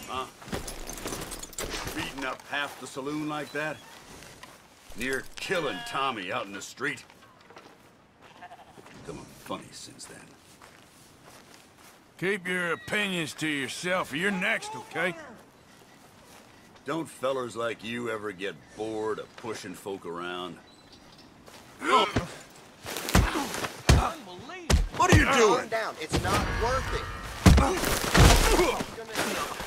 huh? Beating up half the saloon like that? Near killing Tommy out in the street? Becoming funny since then. Keep your opinions to yourself, or you're next, okay? Don't fellers like you ever get bored of pushing folk around? What are you doing? Calm down. It's not worth it.